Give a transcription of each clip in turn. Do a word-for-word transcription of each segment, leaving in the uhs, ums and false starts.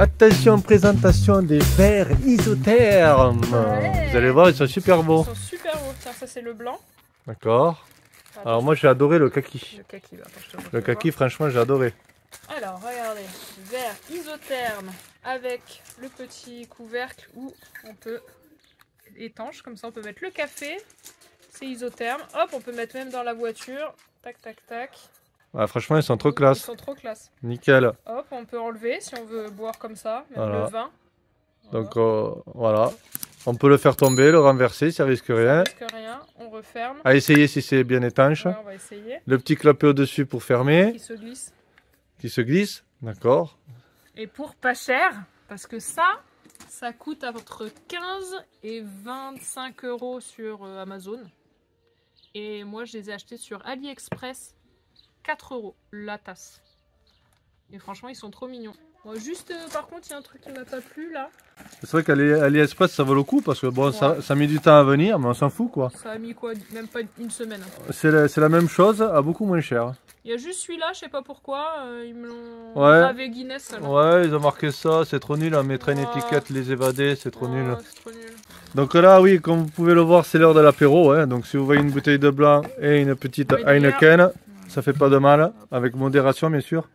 Attention, présentation des verres isothermes. Ouais. Vous allez voir, ils sont super beaux. Ils sont super beaux. Tiens, ça c'est le blanc. D'accord. Alors moi j'ai adoré le kaki. Le kaki, bah, attends, je te le kaki franchement j'ai adoré. Alors regardez, verre isotherme avec le petit couvercle où on peut étanche, comme ça on peut mettre le café. C'est isotherme. Hop, on peut mettre même dans la voiture. Tac, tac, tac. Ah, franchement ils sont trop classe. Ils sont trop classe. Nickel. Hop, on peut enlever si on veut boire comme ça, même voilà. le vin. Voilà. Donc euh, voilà. On peut le faire tomber, le renverser, ça risque rien. Ça risque rien, on referme. À essayer si c'est bien étanche. Ouais, on va essayer. Le petit clapet au-dessus pour fermer. Qui se glisse. Qui se glisse, d'accord. Et pour pas cher, parce que ça, ça coûte entre quinze et vingt-cinq euros sur euh, Amazon. Et moi, je les ai achetés sur AliExpress, quatre euros la tasse. Et franchement, ils sont trop mignons. Bon, juste, euh, par contre, il y a un truc qui m'a pas plu là. C'est vrai qu'AliExpress ça vaut le coup parce que bon, ouais. ça, ça a mis du temps à venir, mais on s'en fout quoi. Ça a mis quoi? Même pas une semaine. C'est la, la même chose, à beaucoup moins cher. Il y a juste celui-là, je sais pas pourquoi, euh, ils me l'ont ouais. gravé Guinness. Alors. Ouais, ils ont marqué ça, c'est trop nul, on mettrait ouais. une étiquette, les évadés, c'est trop, ouais, trop nul. Donc là, oui, comme vous pouvez le voir, c'est l'heure de l'apéro. Hein. Donc si vous voyez une bouteille de blanc et une petite oui, Heineken, ça fait pas de mal, avec modération bien sûr.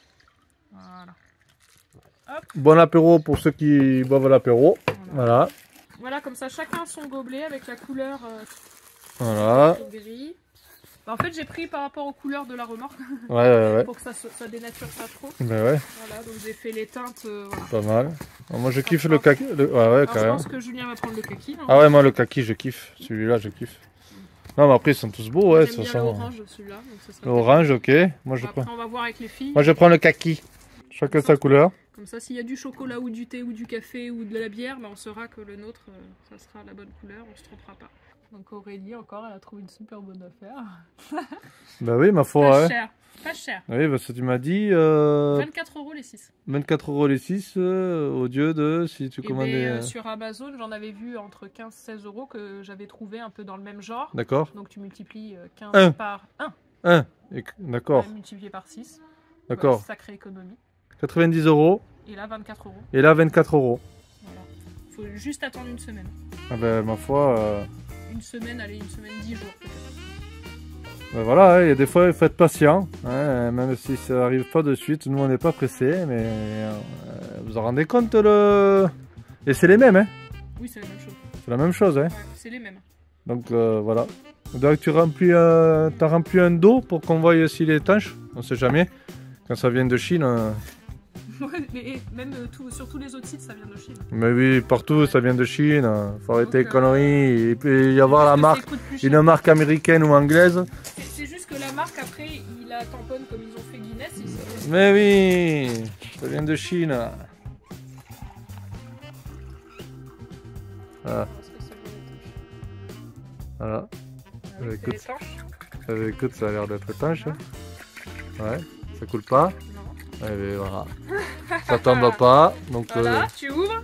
Bon apéro pour ceux qui boivent l'apéro. Voilà. voilà. Voilà, comme ça, chacun son gobelet avec la couleur euh, voilà. gris. Bah, en fait, j'ai pris par rapport aux couleurs de la remorque. Ouais, ouais, ouais. Pour que ça, ça dénature pas trop. Ben ouais. Voilà, donc j'ai fait les teintes. Euh, voilà. Pas mal. Alors, moi, je kiffe le kaki. Le... Ouais, ouais, Alors, quand même. Je pense que Julien va prendre le kaki. Ah ouais, moi, le kaki, je kiffe. Celui-là, je kiffe. Non, mais après, ils sont tous beaux, ouais. J'aime bien l'orange, celui-là. L'orange, ok. Moi, je après, prends. on va voir avec les filles. Moi, je prends le kaki. Chacun sa couleur. Comme ça, s'il y a du chocolat ou du thé ou du café ou de la bière, bah on saura que le nôtre, euh, ça sera la bonne couleur, on se trompera pas. Donc Aurélie, encore, elle a trouvé une super bonne affaire. Bah oui, ma foi. Pas ouais. cher, pas cher. Oui, parce que tu m'as dit... Euh... vingt-quatre euros les six. vingt-quatre euros les six, euh, au lieu de si tu et commandais... Ben, euh, sur Amazon, j'en avais vu entre quinze et seize euros que j'avais trouvé un peu dans le même genre. D'accord. Donc tu multiplies quinze un. par un. un. D'accord. Multiplié par six. D'accord. Ouais, sacrée économie. quatre-vingt-dix euros. Et là, vingt-quatre euros. Et là, vingt-quatre euros. Voilà. Faut juste attendre une semaine. Ah ben, ma foi... Euh... Une semaine, allez, une semaine, dix jours peut-être. Ben voilà, il hein, y a des fois, il faut être patient. Hein, même si ça n'arrive pas de suite, nous, on n'est pas pressés. Mais euh, vous vous rendez compte, le... Et c'est les mêmes, hein? Oui, c'est la même chose. C'est la même chose, hein? Ouais, c'est les mêmes. Donc, euh, voilà. Donc, tu remplis, euh, as rempli un dos pour qu'on voie s'il est étanche. On ne sait jamais. Quand ça vient de Chine... Euh... Ouais, mais même euh, tout, sur tous les autres sites, ça vient de Chine. Mais oui, partout, ouais. Ça vient de Chine. Faut arrêter les conneries. Il peut y avoir la marque, une marque américaine ou anglaise. C'est juste que la marque, après, il la tamponne comme ils ont fait Guinness. Ils Mais oui, ça vient de Chine. Voilà. Voilà. Euh, écoute, euh, écoute, ça a l'air d'être étanche. Hein. Ouais, ça coule pas. Eh bien, voilà. Ça tombe pas. Donc, voilà, euh... tu ouvres.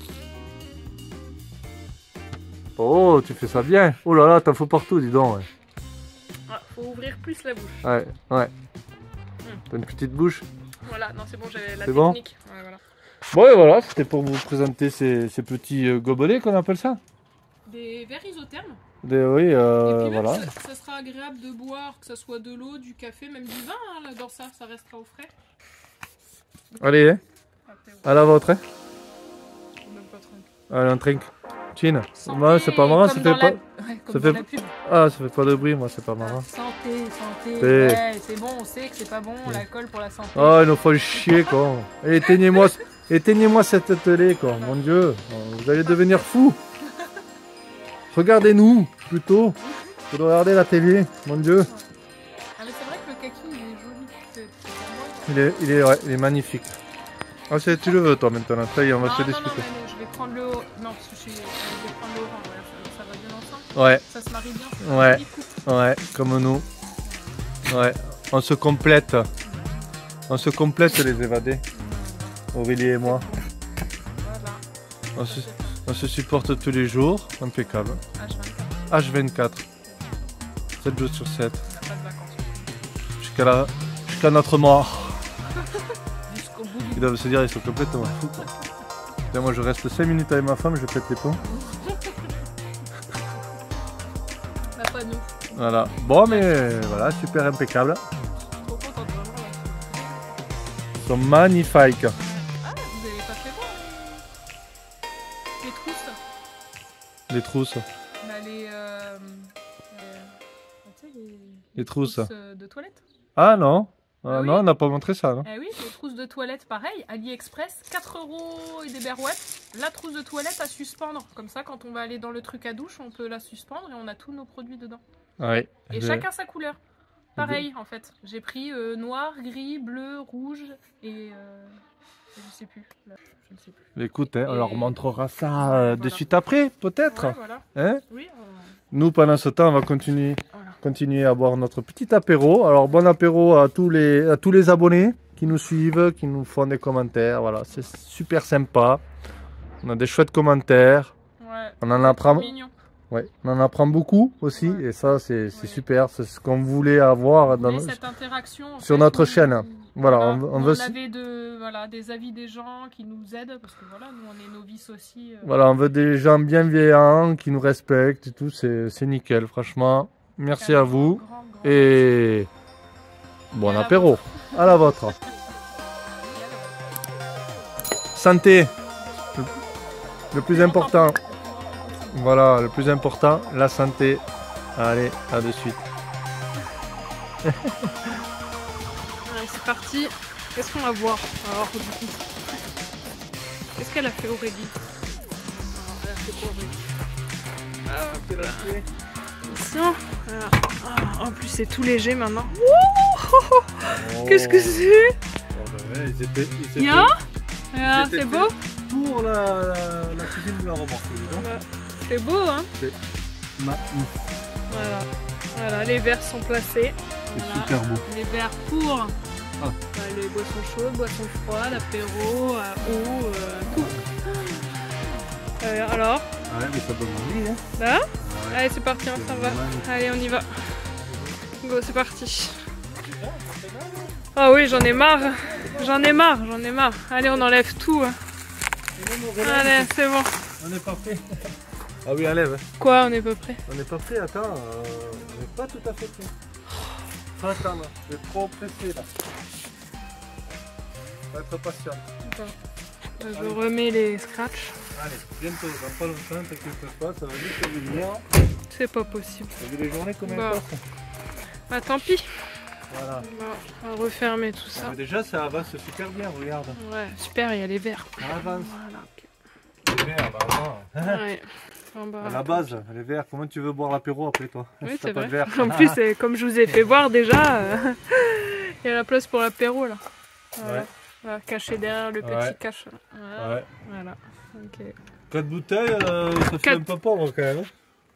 Oh, tu fais ça bien. Oh là là, t'en fous partout, dis donc. Ouais. Ah, faut ouvrir plus la bouche. Ouais, ouais. Hum. T'as une petite bouche. Voilà, non, c'est bon, j'avais la technique. Bon ouais, voilà. Bon, et voilà, c'était pour vous présenter ces, ces petits euh, gobelets qu'on appelle ça. Des verres isothermes. Des, oui, euh, et puis même, voilà. Ça, ça sera agréable de boire, que ce soit de l'eau, du café, même du vin. Hein, là, dans ça, ça restera au frais. Allez, hein. À la vôtre. Hein. Même pas trop. Allez, on trinque. Chine. Moi, c'est pas marrant, ça fait pas. Ouais, ça fait... Ah, ça fait pas de bruit, moi, c'est pas marrant. Santé, santé. Ouais, c'est bon, on sait que c'est pas bon, ouais. L'alcool pour la santé. Oh, il nous faut le chier, quoi. Éteignez-moi éteignez-moi cette télé, quoi. Mon Dieu, vous allez devenir fou. Regardez-nous, plutôt, que de regarder la télé, mon Dieu. Ah, mais c'est vrai que le kaki, il est joli. Il est, il est, ouais, il est magnifique. Ah, c'est tu le veux, toi, maintenant. Ça y est, on va non, se non, discuter. Non, non, je vais prendre le... Non, parce que je, je vais prendre le orange, voilà, ça, ça va bien ensemble. Ouais. Ça se marie bien. Ouais, ouais, comme nous. Ouais, on se complète. On se complète, les évadés. Aurélie et moi. Voilà. On se, on se supporte tous les jours, impeccable. H vingt-quatre. sept jours sur sept. Jusqu'à la... jusqu'à notre mort. Jusqu'au bout du Ils doivent se dire, ils sont complètement fous. Quoi. Là, moi, je reste cinq minutes avec ma femme, je pète les plombs. Bah, pas nous. Voilà. Bon, mais voilà, super impeccable. Trop contente, vraiment. Ils sont magnifiques. Ah, vous avez pas fait voir les trousses. Les trousses. Bah, les, euh, les, tu sais, les, Les trousses. euh, de toilette. Ah non, Ah ah, oui. non, on n'a pas montré ça. Non Eh oui, les trousses de toilette, pareil, AliExpress, quatre euros et des berouettes. La trousse de toilette à suspendre. Comme ça, quand on va aller dans le truc à douche, on peut la suspendre et on a tous nos produits dedans. Oui. Et je... chacun sa couleur. Pareil, en fait. J'ai pris euh, noir, gris, bleu, rouge et... Euh, je sais plus. Là, je ne sais plus. Écoute, hein, on Et- leur montrera ça euh, de Voilà. suite après, peut-être. Ouais, voilà. Hein Oui, euh, Nous, pendant ce temps, on va continuer, voilà. continuer à boire notre petit apéro. Alors, bon apéro à tous les, à tous les abonnés qui nous suivent, qui nous font des commentaires. Voilà, c'est super sympa. On a des chouettes commentaires. Ouais. On en apprend, Mignon. ouais, on en apprend beaucoup aussi. Ouais. Et ça, c'est c'est Ouais. super. C'est ce qu'on voulait avoir dans, Mais nos- cette interaction en sur fait, notre où- chaîne. Voilà, on veut- on où veut- avait de, voilà, des avis des gens qui nous aident parce que voilà, nous on est novices aussi. euh, Voilà, on veut des gens bienveillants, qui nous respectent et tout. C'est c'est nickel, franchement. Merci un à grand, vous. grand, grand Et bon Et à la apéro. À la vôtre. merci. Santé. Le, le plus important. Voilà, le plus important, la santé. Allez, à de suite. Allez, c'est parti. Qu'est-ce qu'on va voir alors du coup? Qu'est-ce qu'elle a fait Aurélie? Alors, elle a fait quoi Aurélie? Attention. Voilà. Ah, en plus c'est tout léger maintenant. Wouh, qu'est-ce que c'est? Ya Ah, c'est beau? Pour la, la, la cuisine de la remorque. Ouais. C'est beau hein? Magnifique. Voilà. Voilà, les verres sont placés. C'est Voilà. super beau. Les verres pour Ah. bah, les boissons chaudes, boissons froides, apéro, euh, eau, euh, tout. Euh, alors, Ouais, mais ça donne envie, hein. là Ouais. Allez, c'est parti, on s'en va. magnifique. Allez, on y va. Go, c'est parti. Ah oui, j'en ai marre. J'en ai marre, j'en ai marre. Allez, on enlève tout. hein. Allez, c'est bon. On est pas prêt. Ah oui, enlève. Quoi, on n'est pas prêt? On n'est pas prêt, attends. euh, on n'est pas tout à fait prêt. Faut attendre. Je vais trop pressé là. Faut être patient. Attends. Je remets les scratchs. Allez, bientôt, dans pas longtemps, t'inquiète pas, ça va vite venir. C'est pas possible. T'as vu les journées combien Bah. elles passent? Bah tant pis. Voilà. Bon, on va refermer tout Ah, ça. mais déjà, ça avance super bien, regarde. Ouais, super, il y a les verres. Ça avance. Voilà, ok. Les verres, bah, non. Ouais. Bon, bah, À la base, les verres, comment tu veux boire l'apéro après toi? oui, Si t'as c'est pas vrai. de verre. En plus, c'est comme je vous ai fait voir déjà, euh, il y a la place pour l'apéro là. Voilà. Ouais. Voilà, caché derrière le petit Ouais. cache. Voilà. Ouais. Voilà. Ok. quatre bouteilles, euh, ça fait Quatre. un peu pauvre quand même. hein.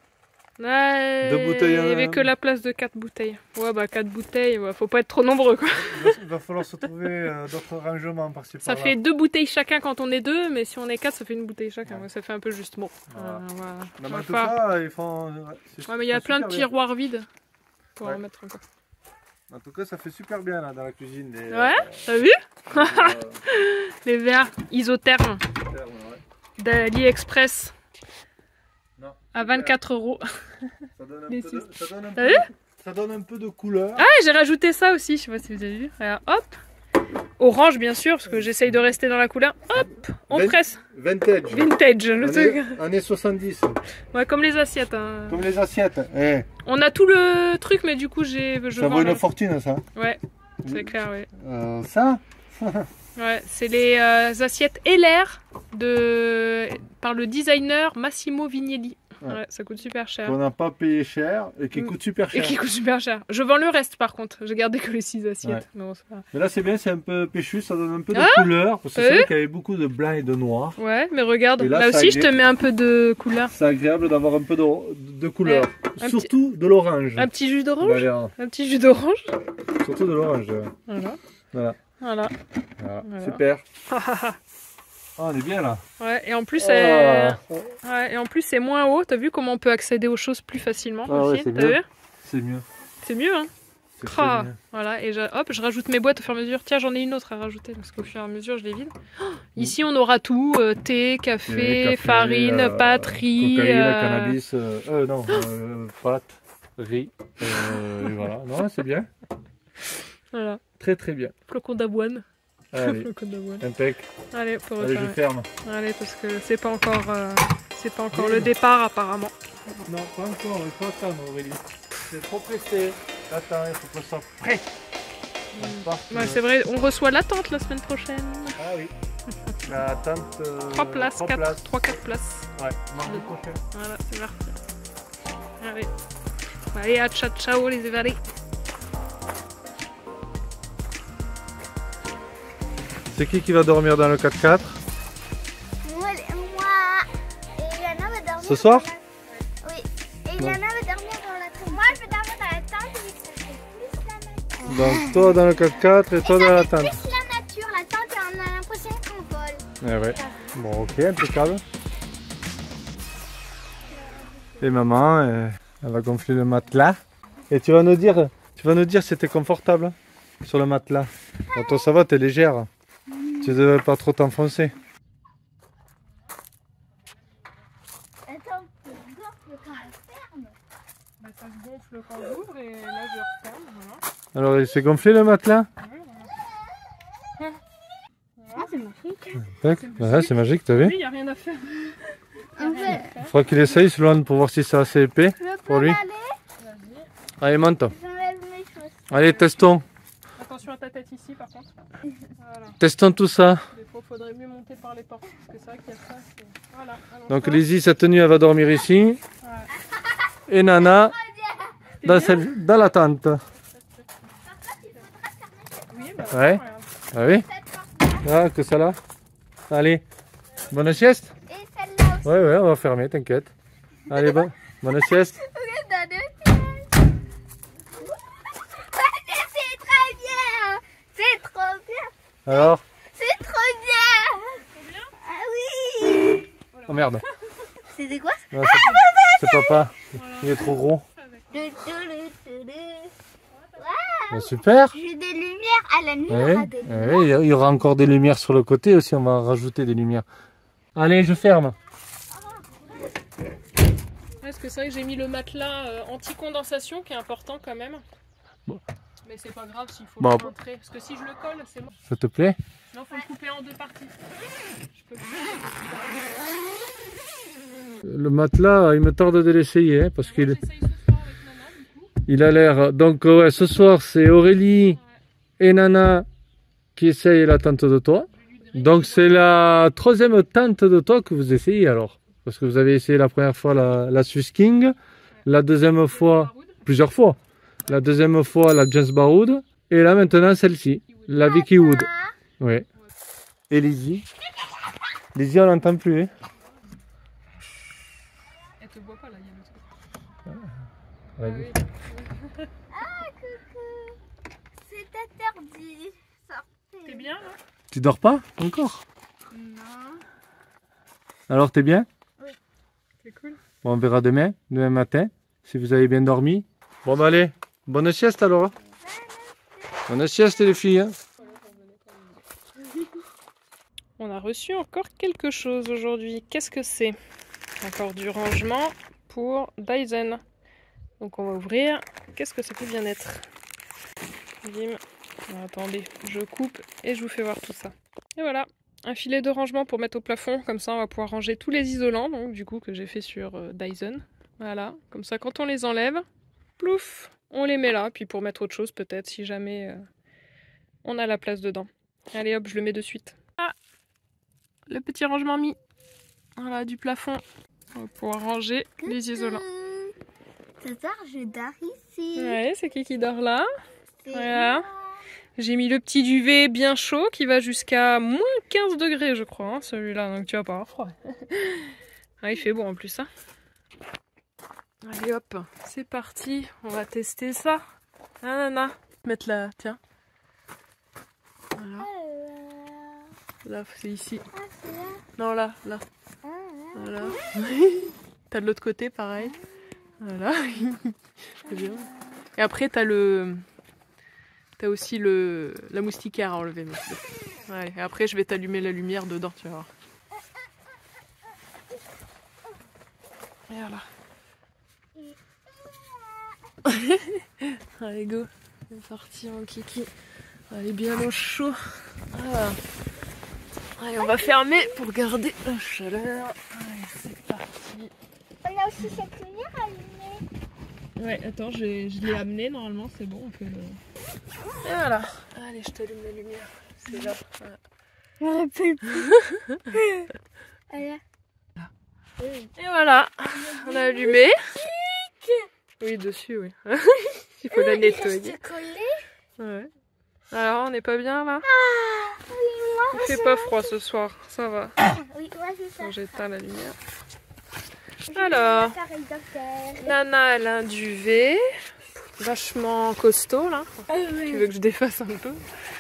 Ouais, Deux bouteilles, il n'y avait euh, que la place de quatre bouteilles. Ouais, bah quatre bouteilles, ouais, faut pas être trop nombreux quoi. Il va, il va falloir se trouver euh, d'autres rangements par-ci Ça par-là. fait deux bouteilles chacun quand on est deux, mais si on est quatre, ça fait une bouteille chacun. Ouais. Ouais, ça fait un peu juste. Bon, Voilà. euh, voilà. Non, On mais va en tout pas- cas, ils font. Ouais, c'est- Ouais, mais il y a c'est plein de super bien. tiroirs vides pour Ouais. en mettre encore. En tout cas, ça fait super bien là dans la cuisine. Les, Ouais, t'as vu? les, euh, Les verres isothermes termes, ouais. d'AliExpress Non, à super. vingt-quatre euros. Ça donne un Les peu de, six. ça donne un T'as peu vu de- ça donne un peu de couleur. Ah, j'ai rajouté ça aussi, je sais pas si vous avez vu. Regarde, hop. Orange bien sûr, parce que j'essaye de rester dans la couleur. Hop, on Vingt- presse. Vintage. Vintage, le truc. Années, années soixante-dix. Ouais, comme les assiettes. hein. Comme les assiettes. Eh, On a tout le truc, mais du coup, j'ai. Je ça vends vaut le- une fortune ça. Ouais, c'est clair, ouais. Euh, ça Ouais, c'est les euh, assiettes Heller de par le designer Massimo Vignelli. Ouais. Ouais, ça coûte super cher. qu'on n'a pas payé cher et qui Mm. coûte super Et cher. qui coûte super cher. Je vends le reste par contre. J'ai gardé que les six assiettes. Ouais. Mais bon, c'est pas- Mais là c'est bien, c'est un peu péchu, ça donne un peu de Ah couleur. Parce que c'est Euh vrai qu'il y avait beaucoup de blanc et de noir. Ouais, mais regarde, Et là, là, ça aussi je te agrée- mets un peu de couleur. C'est agréable d'avoir un peu de, de couleur. un Surtout de l'orange. Un petit jus Bah, d'orange. allez, hein. Un petit jus d'orange. Surtout de l'orange. Voilà. Voilà. Voilà. Voilà. Voilà. Super. Ah, on est bien là. Ouais, et en plus, Ah. euh, ouais, et en plus c'est moins haut. T'as vu comment on peut accéder aux choses plus facilement Ah ouais, aussi. c'est T'as mieux. vu? C'est mieux. C'est mieux, hein. C'est très Ah, bien. voilà, et je, hop, je rajoute mes boîtes au fur et à mesure. Tiens, j'en ai une autre à rajouter parce qu'au fur et à mesure, je les vide. Oh, ici, on aura tout euh, thé, café, Thé, café, farine, euh, pâtes, riz. cocaïne, euh, cannabis, euh, euh, non, euh, pâtes, riz, euh, et voilà. Non, c'est bien. Voilà, Très très bien. flocons d'avoine. Allez, Flocons d'avoine. impec. Allez, pour Allez, je refaire. ferme. Allez, parce que c'est pas encore, euh, c'est pas encore Oui. le départ apparemment. Non, pas encore, il faut attendre Aurélie. C'est trop pressé. Attends, il faut que ça soit prêt. Ouais, c'est vrai, on reçoit la tente la semaine prochaine. Ah oui. La tente. Euh, trois places, trois quatre, places. trois, quatre places. Ouais, mardi prochain. Voilà, c'est parti. Allez. Allez, à ciao, ciao les évalés. C'est qui qui va dormir dans le quatre-quatre Moi, moi et Ilana va dormir. Ce soir? dans la- Oui. Et Ilana va dormir dans la tente. Moi, je vais dormir dans la tente vu que ça fait plus la nature. Donc toi dans le quatre-quatre et toi dans la tente. Plus la nature, la tente, on a l'impression qu'on vole. Eh ouais. Bon, ok, impeccable. Et maman, euh, elle va gonfler le matelas. Et tu vas nous dire, tu vas nous dire si c'était confortable sur le matelas. Bon, toi ça va, t'es légère. Tu devrais pas trop t'enfoncer. Attends, tu gonfles quand elle ferme. Bah, ça se gonfle quand j'ouvre et là je referme. Voilà. Alors il s'est gonflé le matelas? Ah, c'est magique. Tac. Ouais, c'est magique, t'as vu? Oui, il n'y a rien à faire. En fait, Il faudra qu'il essaye Sloan pour voir si c'est assez épais je peux pour lui. aller. Allez, monte. J'enlève mes choses. Allez, testons. Attention à ta tête ici par contre. Voilà. Testons tout ça. Des fois, faudrait mieux monter par les portes parce que c'est vrai qu'il y a ça. c'est- Voilà. allons-y. Donc Lizzie, sa tenue, elle va dormir ici. Ouais. Et Nana, dans, celle- dans la tente. Oui, bah, Ouais. regarde. Ah oui? Ah, que ça là. Allez, bonne sieste. Et celle-là aussi. Ouais, ouais, on va fermer, t'inquiète. Allez, bon, bonne sieste. Regarde, dans le ciel. C'est très bien. C'est trop bien. Alors? C'est trop bien. Ah oui. Oh merde. C'était quoi? Ouais, c'est c'est papa. Il est trop gros. Le, le, le, le. Bah, super. J'ai des lumières à la nuit. Ouais, On aura des lumières. ouais, il y aura encore des lumières sur le côté aussi, on va rajouter des lumières. Allez, je ferme. Ouais, parce que c'est vrai que j'ai mis le matelas euh, anti-condensation qui est important quand même. Bon. Mais c'est pas grave s'il faut Bon. le montrer. Parce que si je le colle, c'est bon. Ça te plaît? Sinon, il faut le couper en deux parties. Je peux... Le matelas, il me tarde de l'essayer, hein, parce Moi, qu'il j'essaye ce soir avec Nana, du coup. il a l'air... Donc ouais, ce soir, c'est Aurélie et Nana qui essayent la tente de toi. Donc c'est la troisième tente de toi que vous essayez alors. Parce que vous avez essayé la première fois la, la Swiss King, la deuxième fois, plusieurs fois. La deuxième fois la James Baroud, et là maintenant celle-ci, la Vicky Wood. Oui. Et Lizzie. Lizzie, on l'entend plus. Hein. Elle te voit pas là, il y a le truc. Ouais. Ah oui. Ah, coucou. C'est interdit. Sortez. T'es bien là? Tu dors pas encore? Non. Alors t'es bien? C'est cool. Bon, on verra demain, demain matin, si vous avez bien dormi. Bon bah allez, bonne sieste alors. hein. Bonne sieste les filles. hein. On a reçu encore quelque chose aujourd'hui. Qu'est-ce que c'est? Encore du rangement pour Dyson. Donc on va ouvrir. Qu'est-ce que ça peut bien être? Bim. Alors, attendez, je coupe et je vous fais voir tout ça. Et voilà, un filet de rangement pour mettre au plafond. Comme ça, on va pouvoir ranger tous les isolants, donc du coup que j'ai fait sur euh, Dyson. Voilà, comme ça, quand on les enlève, plouf, on les met là. Puis pour mettre autre chose, peut-être, si jamais euh, on a la place dedans. Allez hop, je le mets de suite. Ah, le petit rangement mis. Voilà, du plafond. On va pouvoir ranger les isolants. Ce soir, je dors ici. Ouais, c'est qui qui dort là? C'est Voilà. moi. J'ai mis le petit duvet bien chaud qui va jusqu'à moins quinze degrés, je crois, hein, celui-là. Donc tu vas pas avoir froid. Ah, il fait beau en plus. Hein. Allez hop, c'est parti. On va tester ça. Ah, nana. Mettre là, tiens. Voilà. Là, c'est ici. Ah, c'est là. Non, là, là. Ah, là. Voilà. T'as de l'autre côté, pareil. Voilà. C'est bien. Et après, t'as le... T'as aussi le la moustiquaire à enlever. Ouais, et après, je vais t'allumer la lumière dedans, tu vas voir. Et voilà. Allez, go. C'est parti, mon kiki. Allez, bien au chaud. Voilà. Allez, on va fermer pour garder la chaleur. Allez, c'est parti. On a aussi cette lumière allumée. Ouais, attends, je, je l'ai amené, normalement, c'est bon, on peut le... Et voilà. Allez, je t'allume la lumière. C'est là. Voilà. Je me rappelle plus. Voilà. Et voilà, on a allumé. Oui, dessus, oui. Il faut la nettoyer. Ouais. Alors, on n'est pas bien là? Ah, oui, moi, Il fait pas froid ce soir, ça va. oui, moi, je sais. Quand j'éteins la lumière. Alors, Nana, elle a un duvet. Vachement costaud là. Ah, oui. Tu veux que je défasse un peu?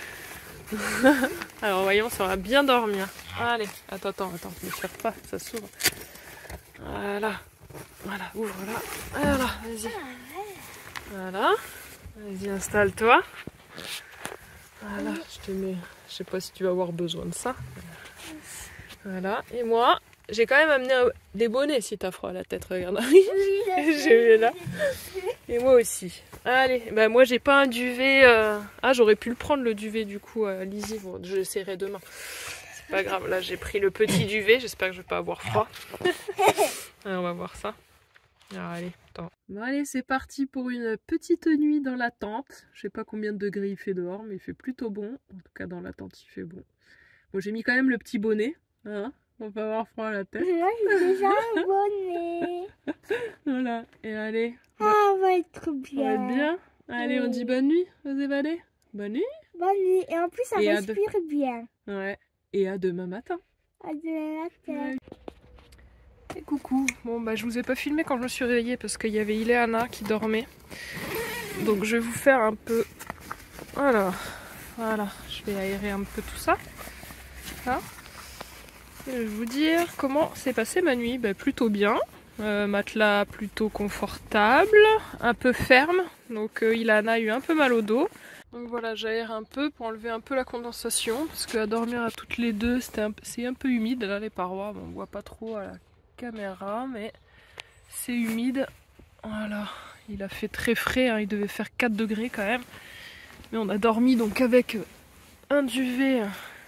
Alors, voyons, ça va bien dormir. Allez, attends, attends, attends, ne tire pas, ça s'ouvre. Voilà, voilà, ouvre-la. Voilà, vas-y. Voilà, vas-y, installe-toi. Voilà, je te mets. Je sais pas si tu vas avoir besoin de ça. Voilà, et moi, j'ai quand même amené un... des bonnets si t'as froid à la tête, regarde. J'ai mis là. Et moi aussi. Allez, bah moi j'ai pas un duvet. Euh... Ah, j'aurais pu le prendre le duvet du coup à Lizzie. Bon, je l'essaierai demain. C'est pas grave, là j'ai pris le petit duvet. J'espère que je vais pas avoir froid. Alors, on va voir ça. Alors, allez, attends. Bon, allez, c'est parti pour une petite nuit dans la tente. Je sais pas combien de degrés il fait dehors, mais il fait plutôt bon. En tout cas, dans la tente, il fait bon. Bon, j'ai mis quand même le petit bonnet. Hein, on va avoir froid à la tête. Là, j'ai déjà un bonnet. Voilà, et allez. Ah, on va être On bien. va être bien. Allez, on dit bonne nuit aux évadés. Bonne nuit. Bonne nuit. Et en plus, ça Et à respire bien. Ouais. Et à demain matin. À demain matin. Ouais. Et coucou. Bon, bah, je vous ai pas filmé quand je me suis réveillée parce qu'il y avait Ileana qui dormait. Donc, je vais vous faire un peu. Voilà. Voilà. Je vais aérer un peu tout ça. Là. Et je vais vous dire comment s'est passée ma nuit. Bah, plutôt bien. Euh, matelas plutôt confortable, un peu ferme, donc euh, Ileana a eu un peu mal au dos. Donc voilà, j'aère un peu pour enlever un peu la condensation, parce qu'à dormir à toutes les deux, c'est un, un peu humide, là les parois, bon, on voit pas trop à la caméra, mais c'est humide. Voilà, il a fait très frais, hein, il devait faire quatre degrés quand même, mais on a dormi donc avec un duvet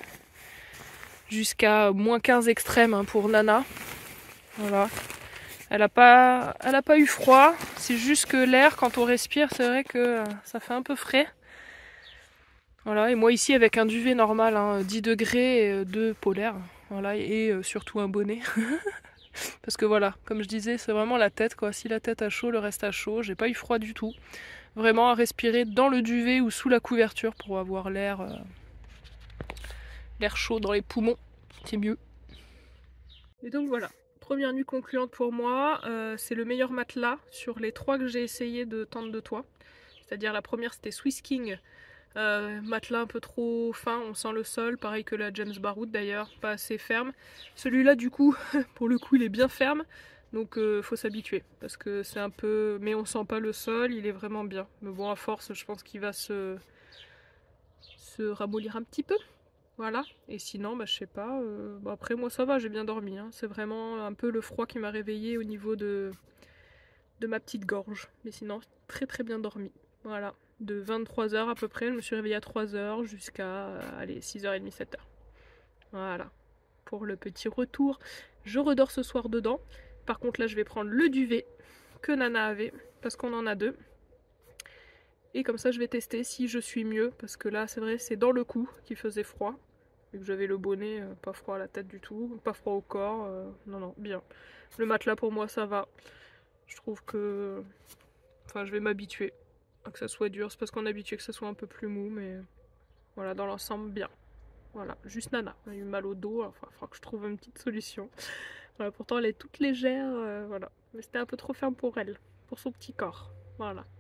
jusqu'à moins quinze extrême hein, pour Nana. Voilà. Elle n'a pas, elle a pas eu froid, c'est juste que l'air, quand on respire, c'est vrai que ça fait un peu frais. Voilà, et moi ici avec un duvet normal, hein, dix degrés, deux polaires, voilà, et surtout un bonnet. Parce que voilà, comme je disais, c'est vraiment la tête, quoi. Si la tête a chaud, le reste a chaud. J'ai pas eu froid du tout. Vraiment à respirer dans le duvet ou sous la couverture pour avoir l'air, euh, l'air chaud dans les poumons, c'est mieux. Et donc voilà. Première nuit concluante pour moi, euh, c'est le meilleur matelas sur les trois que j'ai essayé de tente de toit. C'est-à-dire la première c'était Swiss King, euh, matelas un peu trop fin, on sent le sol, pareil que la James Baroud d'ailleurs, pas assez ferme. Celui-là du coup, pour le coup il est bien ferme, donc euh, faut s'habituer parce que c'est un peu... Mais on sent pas le sol, il est vraiment bien. Mais bon à force je pense qu'il va se, se ramollir un petit peu. Voilà, et sinon, bah, je sais pas, euh, bah, après moi ça va, j'ai bien dormi, hein. C'est vraiment un peu le froid qui m'a réveillée au niveau de, de ma petite gorge, mais sinon très très bien dormi, voilà, de vingt-trois heures à peu près, je me suis réveillée à trois heures jusqu'à, euh, allez, six heures trente, sept heures, voilà, pour le petit retour. Je redors ce soir dedans, par contre là je vais prendre le duvet que Nana avait, parce qu'on en a deux. Et comme ça je vais tester si je suis mieux, parce que là c'est vrai c'est dans le cou qui faisait froid. Vu que j'avais le bonnet, euh, pas froid à la tête du tout, pas froid au corps, euh, non non, bien. Le matelas pour moi ça va. Je trouve que... Enfin je vais m'habituer à que ça soit dur, c'est parce qu'on est habitué que ça soit un peu plus mou, mais voilà, dans l'ensemble bien. Voilà, juste Nana, elle a eu mal au dos, enfin il faudra que je trouve une petite solution. Voilà, pourtant elle est toute légère, euh, voilà. Mais c'était un peu trop ferme pour elle, pour son petit corps, voilà.